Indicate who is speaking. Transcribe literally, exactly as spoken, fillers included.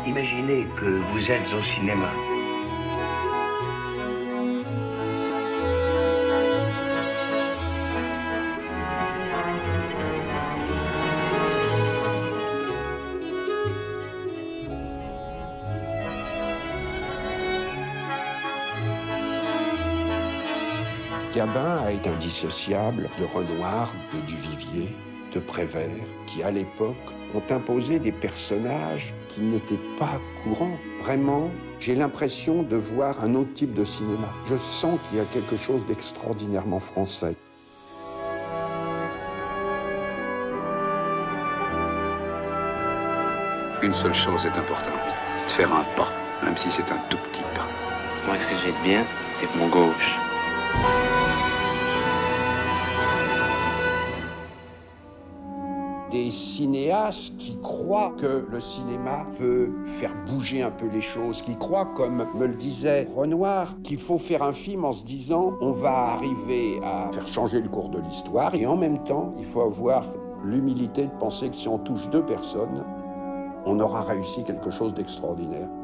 Speaker 1: Imaginez que vous êtes au cinéma.
Speaker 2: Gabin a été indissociable de Renoir, de Duvivier, de Prévert, qui à l'époque ont imposé des personnages qui n'étaient pas courants. Vraiment, j'ai l'impression de voir un autre type de cinéma. Je sens qu'il y a quelque chose d'extraordinairement français.
Speaker 3: Une seule chose est importante, de faire un pas, même si c'est un tout petit pas.
Speaker 4: Moi, ce que j'ai de bien, c'est que mon gauche.
Speaker 2: Des cinéastes qui croient que le cinéma peut faire bouger un peu les choses, qui croient, comme me le disait Renoir, qu'il faut faire un film en se disant on va arriver à faire changer le cours de l'histoire, et en même temps, il faut avoir l'humilité de penser que si on touche deux personnes, on aura réussi quelque chose d'extraordinaire.